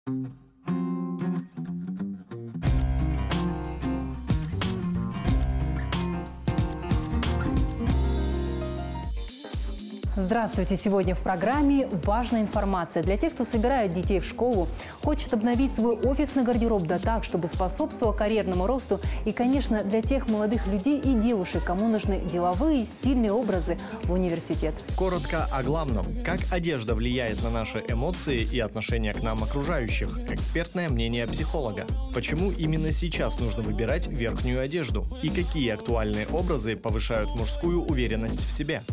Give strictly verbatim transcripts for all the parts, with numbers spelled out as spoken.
Здравствуйте! Сегодня в программе важная информация для тех, кто собирает детей в школу, хочет обновить свой офисный гардероб да так, чтобы способствовал карьерному росту, и, конечно, для тех молодых людей и девушек, кому нужны деловые, стильные образы в университет. Коротко о главном. Как одежда влияет на наши эмоции и отношение к нам окружающих. Экспертное мнение психолога. Почему именно сейчас нужно выбирать верхнюю одежду? И какие актуальные образы повышают мужскую уверенность в себе?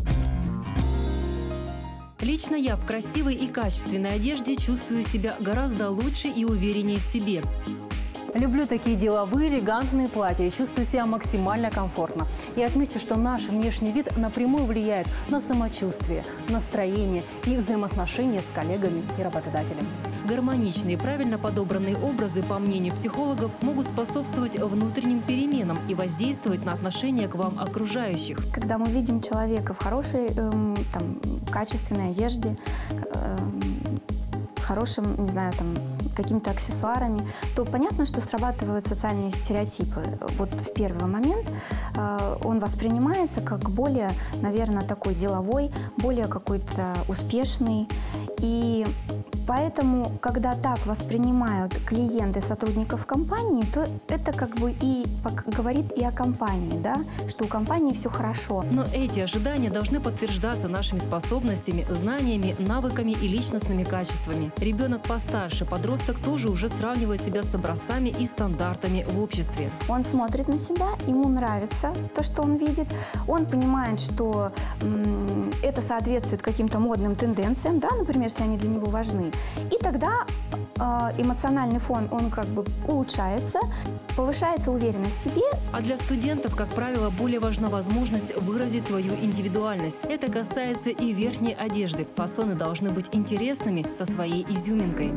Лично я в красивой и качественной одежде чувствую себя гораздо лучше и увереннее в себе. Люблю такие деловые, элегантные платья и чувствую себя максимально комфортно. И отмечу, что наш внешний вид напрямую влияет на самочувствие, настроение и взаимоотношения с коллегами и работодателями. Гармоничные и правильно подобранные образы, по мнению психологов, могут способствовать внутренним переменам и воздействовать на отношение к вам окружающих. Когда мы видим человека в хорошей, эм, там, качественной одежде, эм, с хорошим, не знаю, там, какими-то аксессуарами, то понятно, что срабатывают социальные стереотипы. Вот в первый момент э, он воспринимается как более, наверное, такой деловой, более какой-то успешный. И поэтому, когда так воспринимают клиенты сотрудников компании, то это как бы и говорит и о компании, да, что у компании все хорошо. Но эти ожидания должны подтверждаться нашими способностями, знаниями, навыками и личностными качествами. Ребенок постарше, подросток тоже уже сравнивает себя с образцами и стандартами в обществе. Он смотрит на себя, ему нравится то, что он видит, он понимает, что м, это соответствует каким-то модным тенденциям, да, например, если они для него важны. И тогда э, эмоциональный фон, он как бы улучшается, повышается уверенность в себе. А для студентов, как правило, более важна возможность выразить свою индивидуальность. Это касается и верхней одежды. Фасоны должны быть интересными, со своей изюминкой.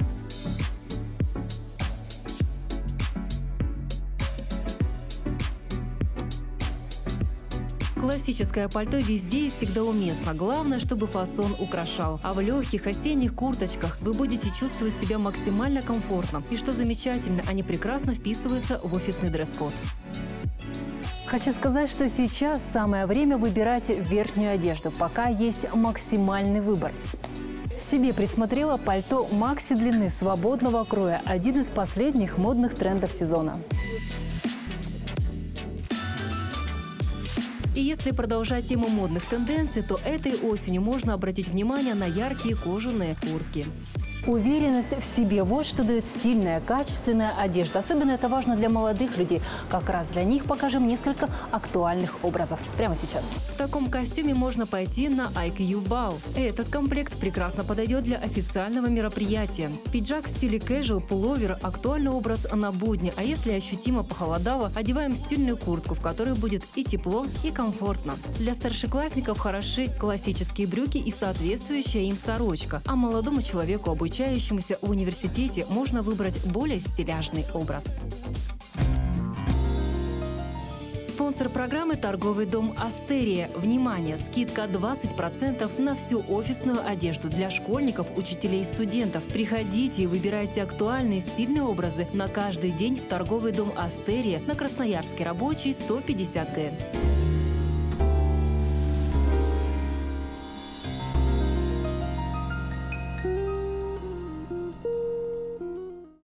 Классическое пальто везде и всегда уместно. Главное, чтобы фасон украшал. А в легких осенних курточках вы будете чувствовать себя максимально комфортно. И что замечательно, они прекрасно вписываются в офисный дресс-код. Хочу сказать, что сейчас самое время выбирать верхнюю одежду, пока есть максимальный выбор. Себе присмотрела пальто макси длины свободного кроя, один из последних модных трендов сезона. И если продолжать тему модных тенденций, то этой осенью можно обратить внимание на яркие кожаные куртки. Уверенность в себе – вот что дает стильная, качественная одежда. Особенно это важно для молодых людей. Как раз для них покажем несколько актуальных образов. Прямо сейчас. В таком костюме можно пойти на ай кью бал. Этот комплект прекрасно подойдет для официального мероприятия. Пиджак в стиле casual, пуловер – актуальный образ на будни. А если ощутимо похолодало, одеваем стильную куртку, в которой будет и тепло, и комфортно. Для старшеклассников хороши классические брюки и соответствующая им сорочка. А молодому человеку, обучающемуся в университете, можно выбрать более стиляжный образ. Спонсор программы – торговый дом «Астерия». Внимание! Скидка двадцать процентов на всю офисную одежду для школьников, учителей и студентов. Приходите и выбирайте актуальные стильные образы на каждый день в торговый дом «Астерия» на Красноярске Рабочий, сто пятьдесят гэ.